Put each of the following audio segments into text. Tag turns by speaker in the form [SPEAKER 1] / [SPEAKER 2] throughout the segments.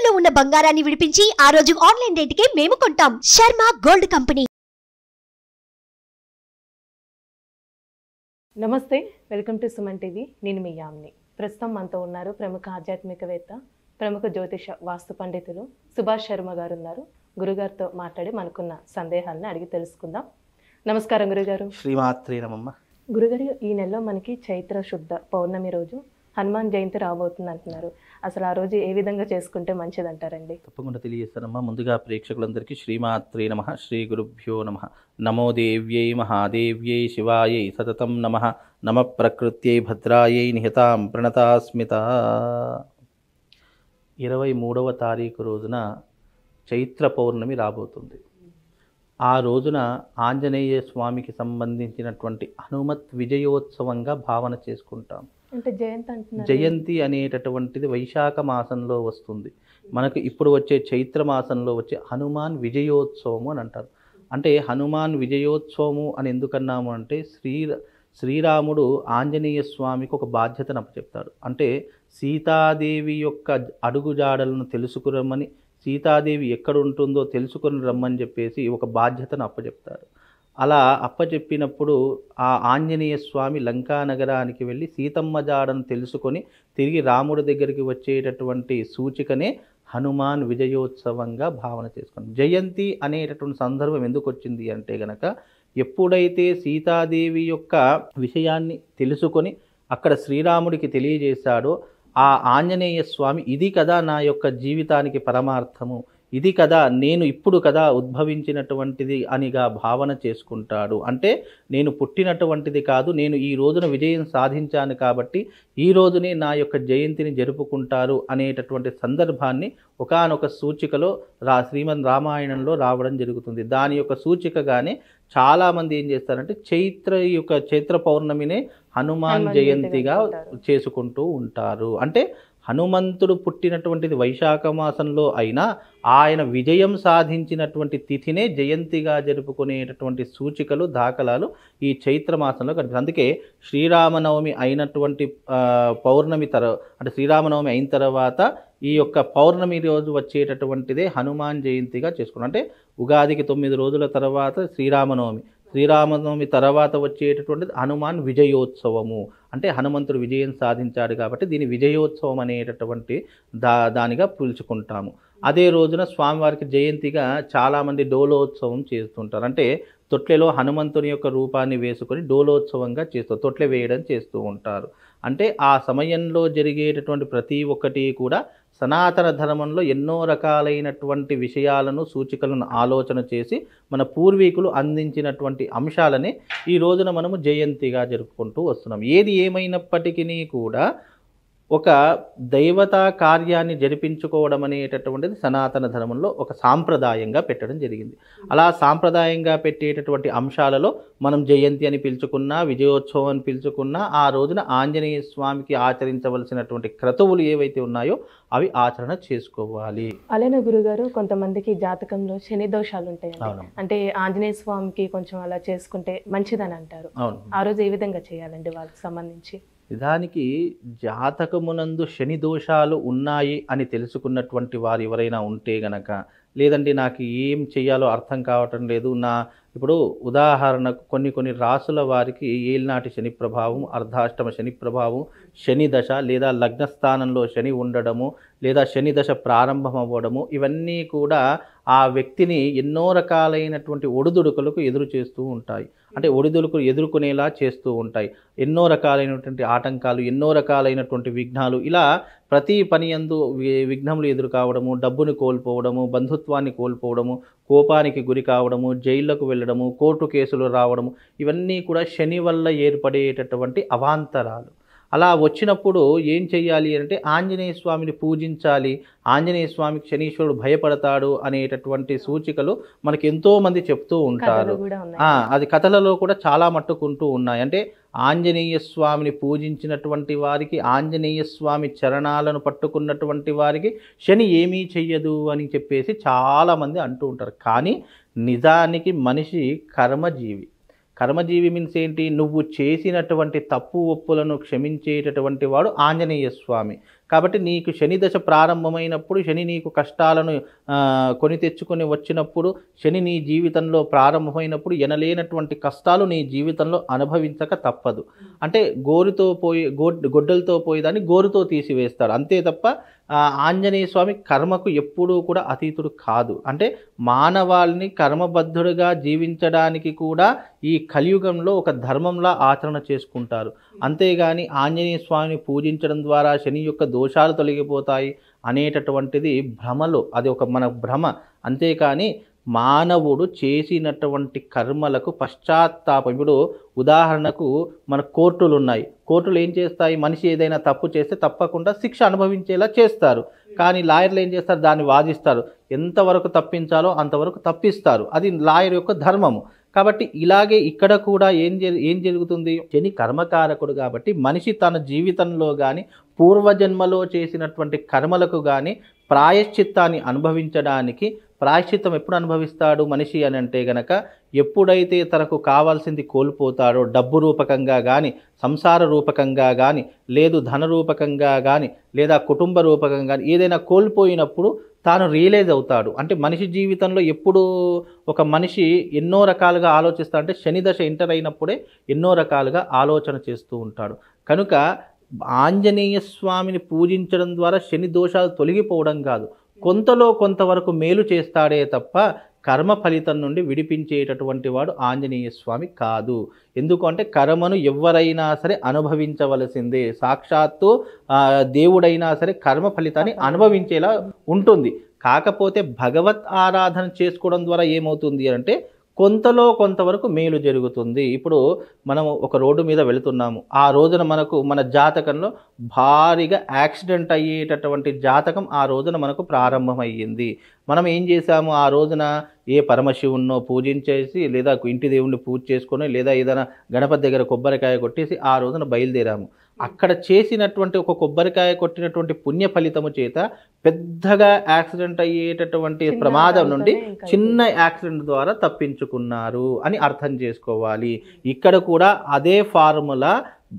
[SPEAKER 1] తాకట్టులో ఉన్న బంగారాన్ని విడిపించి ఆ రోజు ఆన్లైన్ రేటుకే మేము కొంటాం. Sharma gold company.
[SPEAKER 2] నమస్తే, వెల్కమ్ టు సుమన్ టీవీ. నేను మీ యామ్ని. ప్రస్తుతం మనతో ఉన్నారు ప్రముఖ ఆధ్యాత్మికవేత్త, ప్రముఖ జ్యోతిష వాస్తు పండితులు సుభాష్ శర్మ గారు ఉన్నారు. గురుగారితో మాట్లాడి మనకున్న సందేహాలను అడిగి తెలుసుకుందాం. నమస్కారం గురుగారు.
[SPEAKER 3] శ్రీమాత్రే నమః.
[SPEAKER 2] గురుగారు, ఈ నెలలో మనకి చైత్ర శుద్ధ పౌర్ణమి రోజు హనుమాన్ జయంతి రాబోతుంది అంటున్నారు. అసలు ఆ రోజు ఏ విధంగా చేసుకుంటే మంచిది అంటారండి?
[SPEAKER 3] తప్పకుండా తెలియజేస్తానమ్మా. ముందుగా ప్రేక్షకులందరికీ శ్రీమాత్రే నమః, శ్రీ గురుభ్యో నమః. నమో దేవ్యై మహాదేవ్యై శివాయై సతతం నమః. నమ ప్రకృత్యై భద్రాయై నిహితాం ప్రణతాస్మిత. 23వ తారీఖు రోజున చైత్ర పౌర్ణమి రాబోతుంది. ఆ రోజున ఆంజనేయ స్వామికి సంబంధించినటువంటి హనుమత్ విజయోత్సవంగా భావన చేసుకుంటాం.
[SPEAKER 2] అంటే జయంతి అంటున్నారు.
[SPEAKER 3] జయంతి అనేటటువంటిది వైశాఖ మాసంలో వస్తుంది. మనకు ఇప్పుడు వచ్చే చైత్ర మాసంలో వచ్చే హనుమాన్ విజయోత్సవము అని అంటారు. అంటే హనుమాన్ విజయోత్సవము అని ఎందుకన్నాము అంటే శ్రీరాముడు ఆంజనేయ స్వామికి ఒక బాధ్యతను అప్పచెప్తాడు. అంటే సీతాదేవి యొక్క అడుగుజాడలను తెలుసుకురమ్మని, సీతాదేవి ఎక్కడ ఉంటుందో తెలుసుకుని రమ్మని చెప్పేసి ఒక బాధ్యతను అప్పచెప్తాడు. అలా అప్పచెప్పినప్పుడు ఆ ఆంజనేయ స్వామి లంకా నగరానికి వెళ్ళి సీతమ్మ జాడను తెలుసుకొని తిరిగి రాముడి దగ్గరికి వచ్చేటటువంటి సూచికనే హనుమాన్ విజయోత్సవంగా భావన చేసుకున్నాం. జయంతి అనేటటువంటి సందర్భం ఎందుకు వచ్చింది అంటే గనక, ఎప్పుడైతే సీతాదేవి యొక్క విషయాన్ని తెలుసుకొని అక్కడ శ్రీరాముడికి తెలియజేశాడో ఆ ఆంజనేయ స్వామి ఇది కదా నా యొక్క జీవితానికి పరమార్థము, ఇది కదా నేను ఇప్పుడు కదా ఉద్భవించినటువంటిది అనిగా భావన చేసుకుంటాడు. అంటే నేను పుట్టినటువంటిది కాదు, నేను ఈ రోజున విజయం సాధించాను కాబట్టి ఈ రోజునే నా యొక్క జయంతిని జరుపుకుంటారు అనేటటువంటి సందర్భాన్ని ఒకానొక సూచికలో శ్రీమద్ రామాయణంలో రావడం జరుగుతుంది. దాని యొక్క సూచికగానే చాలామంది ఏం చేస్తారంటే చైత్ర పౌర్ణమినే హనుమాన్ జయంతిగా చేసుకుంటూ ఉంటారు. అంటే హనుమంతుడు పుట్టినటువంటిది వైశాఖ మాసంలో అయినా ఆయన విజయం సాధించినటువంటి తిథినే జయంతిగా జరుపుకునేటటువంటి సూచికలు దాఖలాలు ఈ చైత్ర మాసంలో కనిపిస్తుంది. అందుకే శ్రీరామనవమి అయినటువంటి పౌర్ణమి అంటే శ్రీరామనవమి అయిన తర్వాత ఈ యొక్క పౌర్ణమి రోజు వచ్చేటటువంటిదే హనుమాన్ జయంతిగా చేసుకున్నాం. అంటే ఉగాదికి 9 రోజుల తర్వాత శ్రీరామనవమి తర్వాత వచ్చేటటువంటిది హనుమాన్ విజయోత్సవము. అంటే హనుమంతుడు విజయం సాధించాడు కాబట్టి దీని విజయోత్సవం అనేటటువంటి దానిగా పిలుచుకుంటాము. అదే రోజున స్వామివారికి జయంతిగా చాలామంది డోలోత్సవం చేస్తుంటారు. అంటే తొట్లెలో హనుమంతుని యొక్క రూపాన్ని వేసుకొని డోలోత్సవంగా తొట్లె వేయడం చేస్తూ ఉంటారు. అంటే ఆ సమయంలో జరిగేటటువంటి ప్రతి ఒక్కటి కూడా సనాతన ధర్మంలో ఎన్నో రకాలైనటువంటి విషయాలను, సూచికలను ఆలోచన చేసి మన పూర్వీకులు అందించినటువంటి అంశాలని ఈ రోజున మనము జయంతిగా జరుపుకుంటూ వస్తున్నాం. ఏది ఏమైనప్పటికీ కూడా ఒక దైవతా కార్యాన్ని జరిపించుకోవడం అనేటటువంటిది సనాతన ధర్మంలో ఒక సాంప్రదాయంగా పెట్టడం జరిగింది. అలా సాంప్రదాయంగా పెట్టేటటువంటి అంశాలలో మనం జయంతి అని పిలుచుకున్నా, విజయోత్సవం అని పిలుచుకున్నా, ఆ రోజున ఆంజనేయ స్వామికి ఆచరించవలసినటువంటి క్రతువులు ఏవైతే ఉన్నాయో అవి ఆచరణ చేసుకోవాలి.
[SPEAKER 2] అలానే గురుగారు, కొంతమందికి జాతకంలో శని దోషాలు ఉంటాయండి. అంటే ఆంజనేయ స్వామికి కొంచెం అలా చేసుకుంటే మంచిదని అంటారు. ఆ రోజు ఏ విధంగా చేయాలండి వాళ్ళకి సంబంధించి?
[SPEAKER 3] నిజానికి జాతకమునందు శని దోషాలు ఉన్నాయి అని తెలుసుకున్నటువంటి వారు ఎవరైనా ఉంటే గనక, లేదండి నాకు ఏం చెయ్యాలో అర్థం కావటం లేదు, ఇప్పుడు ఉదాహరణకు కొన్ని రాసుల వారికి ఏలినాటి శని ప్రభావం, అర్ధాష్టమ శని ప్రభావం, శని దశ లేదా లగ్నస్థానంలో శని ఉండడము లేదా శని దశ ప్రారంభం అవ్వడము, ఇవన్నీ కూడా ఆ వ్యక్తిని ఎన్నో రకాలైనటువంటి ఒడిదుడుకులకు ఎదురు చేస్తూ ఉంటాయి. అంటే ఒడిదుడుకులు ఎదుర్కొనేలా చేస్తూ ఉంటాయి. ఎన్నో రకాలైనటువంటి ఆటంకాలు, ఎన్నో రకాలైనటువంటి విఘ్నాలు, ఇలా ప్రతి పని యందు విఘ్నములు ఎదురు కావడము, డబ్బుని కోల్పోవడము, బంధుత్వాన్ని కోల్పోవడము, కోపానికి గురి కావడము, జైళ్లకు వెళ్ళడము, కోర్టు కేసులు రావడము, ఇవన్నీ కూడా శని వల్ల ఏర్పడేటటువంటి అవాంతరాలు. అలా వచ్చినప్పుడు ఏం చెయ్యాలి అంటే ఆంజనేయ స్వామిని పూజించాలి, ఆంజనేయ స్వామికి శనీశ్వరుడు భయపడతాడు అనేటటువంటి సూచికలు మనకి ఎంతోమంది చెప్తూ ఉంటారు. అది కథలలో కూడా చాలా మట్టుకుంటూ ఉన్నాయి. అంటే ఆంజనేయ స్వామిని పూజించినటువంటి వారికి, ఆంజనేయ స్వామి చరణాలను పట్టుకున్నటువంటి వారికి శని ఏమీ చెయ్యదు అని చెప్పేసి చాలామంది అంటూ ఉంటారు. కానీ నిజానికి మనిషి కర్మజీవి. కర్మజీవి మీన్స్ ఏంటి? నువ్వు చేసినటువంటి తప్పు ఒప్పులను క్షమించేటటువంటి వాడు ఆంజనేయ స్వామి. కాబట్టి నీకు శని దశ ప్రారంభమైనప్పుడు శని నీకు కష్టాలను కొని తెచ్చుకొని వచ్చినప్పుడు శని నీ జీవితంలో ప్రారంభమైనప్పుడు ఎనలేనటువంటి కష్టాలు నీ జీవితంలో అనుభవించక తప్పదు. అంటే గొడ్డలతో పోయేదాన్ని గోరుతో తీసివేస్తాడు అంతే తప్ప ఆంజనేయ స్వామి కర్మకు ఎప్పుడూ కూడా అతీతుడు కాదు. అంటే మానవాళిని కర్మబద్ధుడుగా జీవించడానికి కూడా ఈ కలియుగంలో ఒక ధర్మంలా ఆచరణ చేసుకుంటారు. అంతేగాని ఆంజనేయ స్వామిని పూజించడం ద్వారా శని యొక్క దోషాలు తొలగిపోతాయి అనేటటువంటిది భ్రమలో, అది ఒక మన భ్రమ. అంతేకాని మానవుడు చేసినటువంటి కర్మలకు పశ్చాత్తాపం. ఇప్పుడు ఉదాహరణకు మన కోర్టులు ఉన్నాయి. కోర్టులు ఏం చేస్తాయి? మనిషి ఏదైనా తప్పు చేస్తే తప్పకుండా శిక్ష అనుభవించేలా చేస్తారు. కానీ లాయర్లు ఏం చేస్తారు? దాన్ని వాదిస్తారు. ఎంతవరకు తప్పించాలో అంతవరకు తప్పిస్తారు. అది లాయర్ యొక్క ధర్మము. కాబట్టి ఇలాగే ఇక్కడ కూడా ఏం జరుగుతుంది? శని కర్మకారకుడు కాబట్టి మనిషి తన జీవితంలో కానీ పూర్వజన్మలో చేసినటువంటి కర్మలకు కానీ ప్రాయశ్చిత్తాన్ని అనుభవించడానికి, ప్రాయశ్చిత్తం ఎప్పుడు అనుభవిస్తాడు మనిషి అని అంటే గనక ఎప్పుడైతే తనకు కావాల్సింది కోల్పోతాడో, డబ్బు రూపకంగా కానీ, సంసార రూపకంగా కానీ, లేదు ధన రూపకంగా కానీ, లేదా కుటుంబ రూపకంగా కానీ ఏదైనా కోల్పోయినప్పుడు తాను రియలైజ్ అవుతాడు. అంటే మనిషి జీవితంలో ఎప్పుడు ఒక మనిషి ఎన్నో రకాలుగా ఆలోచిస్తా అంటే శని దశ ఎంటర్ అయినప్పుడే ఎన్నో రకాలుగా ఆలోచన చేస్తూ ఉంటాడు. కనుక ఆంజనేయ స్వామిని పూజించడం ద్వారా శని దోషాలు తొలగిపోవడం కాదు, కొంతలో కొంతవరకు మేలు చేస్తాడే తప్ప కర్మ ఫలితం నుండి విడిపించేటటువంటి వాడు ఆంజనేయ స్వామి కాదు. ఎందుకంటే కర్మను ఎవరైనా సరే అనుభవించవలసిందే. సాక్షాత్తు దేవుడైనా సరే కర్మ ఫలితాన్ని అనుభవించేలా ఉంటుంది. కాకపోతే భగవత్ ఆరాధన చేసుకోవడం ద్వారా ఏమవుతుంది అంటే కొంతలో కొంతవరకు మేలు జరుగుతుంది. ఇప్పుడు మనం ఒక రోడ్డు మీద వెళుతున్నాము, ఆ రోజున మనకు మన జాతకంలో భారీగా యాక్సిడెంట్ అయ్యేటటువంటి జాతకం ఆ రోజున మనకు ప్రారంభమయ్యింది. మనం ఏం చేశాము? ఆ రోజున ఏ పరమశివున్నో పూజించేసి, లేదా ఇంటి దేవుణ్ణి పూజ చేసుకొని, లేదా ఏదైనా గణపతి దగ్గర కొబ్బరికాయ కొట్టేసి ఆ రోజున బయలుదేరాము. అక్కడ చేసినటువంటి ఒక కొబ్బరికాయ కొట్టినటువంటి పుణ్య ఫలితము చేత పెద్దగా యాక్సిడెంట్ అయ్యేటటువంటి ప్రమాదం నుండి చిన్న యాక్సిడెంట్ ద్వారా తప్పించుకున్నారు అని అర్థం చేసుకోవాలి. ఇక్కడ కూడా అదే ఫార్ములా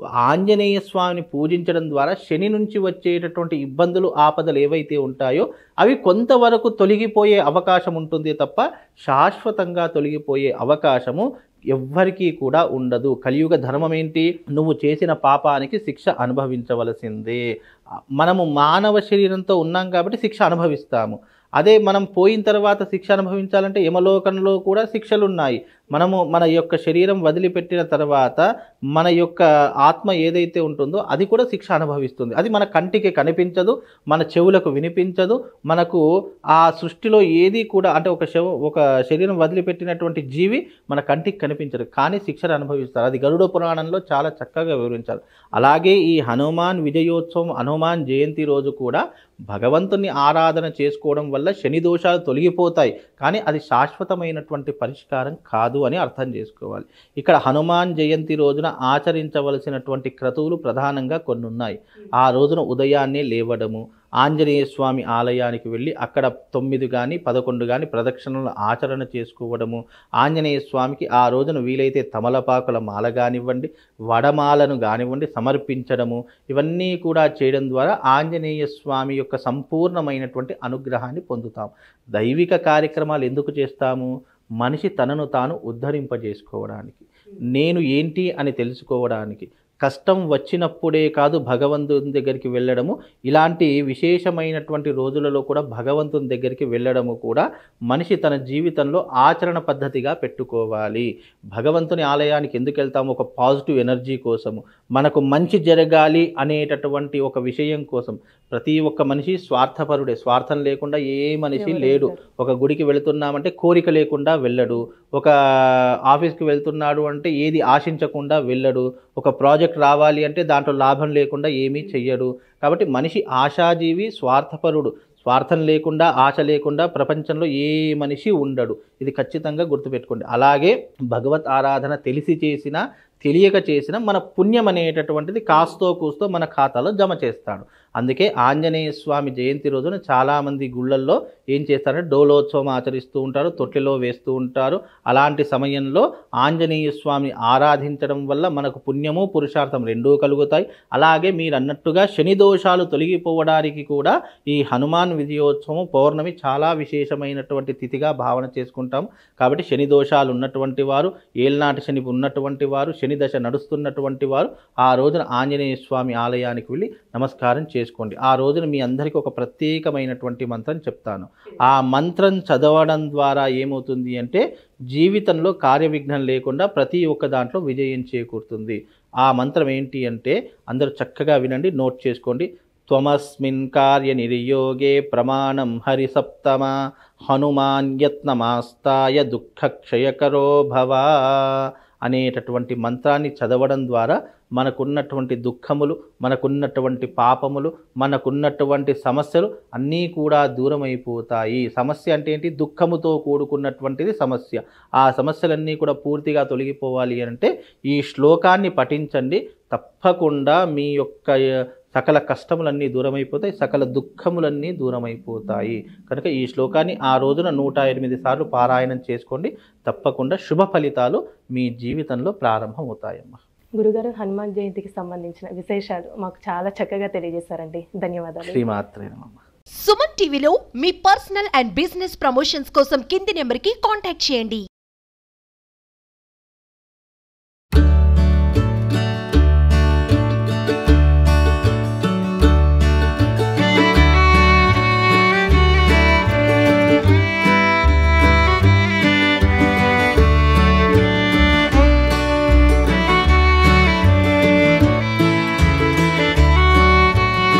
[SPEAKER 3] ఆంజనేయ స్వామిని పూజించడం ద్వారా శని నుంచి వచ్చేటటువంటి ఇబ్బందులు, ఆపదలు ఏవైతే ఉంటాయో అవి కొంతవరకు తొలగిపోయే అవకాశం ఉంటుంది తప్ప శాశ్వతంగా తొలగిపోయే అవకాశము ఎవ్వరికీ కూడా ఉండదు. కలియుగ ధర్మం ఏంటి? నువ్వు చేసిన పాపానికి శిక్ష అనుభవించవలసిందే. మనము మానవ శరీరంతో ఉన్నాం కాబట్టి శిక్ష అనుభవిస్తాము. అదే మనం పోయిన తర్వాత శిక్ష అనుభవించాలంటే యమలోకంలో కూడా శిక్షలు ఉన్నాయి. మనము మన యొక్క శరీరం వదిలిపెట్టిన తర్వాత మన యొక్క ఆత్మ ఏదైతే ఉంటుందో అది కూడా శిక్ష అనుభవిస్తుంది. అది మన కంటికి కనిపించదు, మన చెవులకు వినిపించదు, మనకు ఆ సృష్టిలో ఏది కూడా అంటే ఒక శరీరం వదిలిపెట్టినటువంటి జీవి మన కంటికి కనిపించదు, కానీ శిక్షను అనుభవిస్తారు. అది గరుడ పురాణంలో చాలా చక్కగా వివరించారు. అలాగే ఈ హనుమాన్ విజయోత్సవం, హనుమాన్ జయంతి రోజు కూడా భగవంతుని ఆరాధన చేసుకోవడం వల్ల శని దోషాలు తొలగిపోతాయి, కానీ అది శాశ్వతమైనటువంటి పరిష్కారం కాదు అని అర్థం చేసుకోవాలి. ఇక్కడ హనుమాన్ జయంతి రోజున ఆచరించవలసినటువంటి క్రతువులు ప్రధానంగా కొన్ని ఉన్నాయి. ఆ రోజున ఉదయాన్నే లేవడము, ఆంజనేయ స్వామి ఆలయానికి వెళ్ళి అక్కడ 9 కానీ 11 కానీ ప్రదక్షిణలు ఆచరణ చేసుకోవడము, ఆంజనేయ స్వామికి ఆ రోజున వీలైతే తమలపాకుల మాల కానివ్వండి, వడమాలను కానివ్వండి సమర్పించడము, ఇవన్నీ కూడా చేయడం ద్వారా ఆంజనేయ స్వామి యొక్క సంపూర్ణమైనటువంటి అనుగ్రహాన్ని పొందుతాం. దైవిక కార్యక్రమాలు ఎందుకు చేస్తాము? మనిషి తనను తాను ఉద్ధరింపజేసుకోవడానికి, నేను ఏంటి అని తెలుసుకోవడానికి, కష్టం వచ్చినప్పుడే కాదు భగవంతుని దగ్గరికి వెళ్ళడము, ఇలాంటి విశేషమైనటువంటి రోజులలో కూడా భగవంతుని దగ్గరికి వెళ్ళడము కూడా మనిషి తన జీవితంలో ఆచరణ పద్ధతిగా పెట్టుకోవాలి. భగవంతుని ఆలయానికి ఎందుకు వెళ్తాము? ఒక పాజిటివ్ ఎనర్జీ కోసము, మనకు మంచి జరగాలి అనేటటువంటి ఒక విషయం కోసం. ప్రతి ఒక్క మనిషి స్వార్థపరుడే, స్వార్థం లేకుండా ఏ మనిషి లేడు. ఒక గుడికి వెళుతున్నామంటే కోరిక లేకుండా వెళ్ళడు, ఒక ఆఫీస్కి వెళ్తున్నాడు అంటే ఏది ఆశించకుండా వెళ్ళడు, ఒక ప్రాజెక్ట్ రావాలి అంటే దాంట్లో లాభం లేకుండా ఏమీ చెయ్యడు. కాబట్టి మనిషి ఆశాజీవి, స్వార్థపరుడు. స్వార్థం లేకుండా, ఆశ లేకుండా ప్రపంచంలో ఏ మనిషి ఉండడు. ఇది ఖచ్చితంగా గుర్తుపెట్టుకోండి. అలాగే భగవత్ ఆరాధన తెలిసి చేసినా తెలియక చేసిన మన పుణ్యం అనేటటువంటిది కాస్తో కూస్తో మన ఖాతాలో జమ చేస్తాడు. అందుకే ఆంజనేయ స్వామి జయంతి రోజున చాలామంది గుళ్ళల్లో ఏం చేస్తారంటే డోలోత్సవం ఆచరిస్తూ ఉంటారు, తొట్టిలో వేస్తూ ఉంటారు. అలాంటి సమయంలో ఆంజనేయ స్వామిని ఆరాధించడం వల్ల మనకు పుణ్యము పురుషార్థం రెండూ కలుగుతాయి. అలాగే మీరు అన్నట్టుగా శని దోషాలు తొలగిపోవడానికి కూడా ఈ హనుమాన్ విజయోత్సవం పౌర్ణమి చాలా విశేషమైనటువంటి తిథిగా భావన చేసుకుంటాం. కాబట్టి శని దోషాలు ఉన్నటువంటి వారు, ఏళ్ళనాటి శని ఉన్నటువంటి వారు, శని దశ నడుస్తున్నటువంటి వారు ఆ రోజున ఆంజనేయ స్వామి ఆలయానికి వెళ్ళి నమస్కారం చేసుకోండి. ఆ రోజున మీ అందరికీ ఒక ప్రత్యేకమైనటువంటి మంత్రం చెప్తాను. ఆ మంత్రం చదవడం ద్వారా ఏమవుతుంది అంటే జీవితంలో కార్యవిఘ్నం లేకుండా ప్రతి ఒక్క దాంట్లో విజయం చేకూరుతుంది. ఆ మంత్రం ఏంటి అంటే అందరూ చక్కగా వినండి, నోట్ చేసుకోండి. త్వమస్మిన్ కార్య నిర్యోగే ప్రమాణం హరిసప్తమ హనుమాన్ యత్నమాస్తాయ దుఃఖక్షయకరో భవ అనేటటువంటి మంత్రాన్ని చదవడం ద్వారా మనకున్నటువంటి దుఃఖములు, మనకున్నటువంటి పాపములు, మనకున్నటువంటి సమస్యలు అన్నీ కూడా దూరం అయిపోతాయి. సమస్య అంటే ఏంటి? దుఃఖముతో కూడుకున్నటువంటిది సమస్య. ఆ సమస్యలన్నీ కూడా పూర్తిగా తొలగిపోవాలి అంటే ఈ శ్లోకాన్ని పఠించండి. తప్పకుండా మీ యొక్క సకల కష్టములన్నీ దూరమైపోతాయి, సకల దుఃఖములన్నీ దూరమైపోతాయి. కనుక ఈ శ్లోకాన్ని ఆ రోజున 108 సార్లు పారాయణం చేసుకోండి. తప్పకుండా శుభ ఫలితాలు మీ జీవితంలో ప్రారంభమవుతాయమ్మా.
[SPEAKER 2] గురుగారు, హనుమాన్ జయంతికి సంబంధించిన విశేషాలు మాకు చాలా చక్కగా తెలియజేశారండి. ధన్యవాదాలు.
[SPEAKER 3] శ్రీమాత్రే నమః.
[SPEAKER 1] సుమన్ టీవీలో మీ పర్సనల్ అండ్ బిజినెస్ ప్రమోషన్స్ కోసం కింది నెంబర్కి కాంటాక్ట్ చేయండి.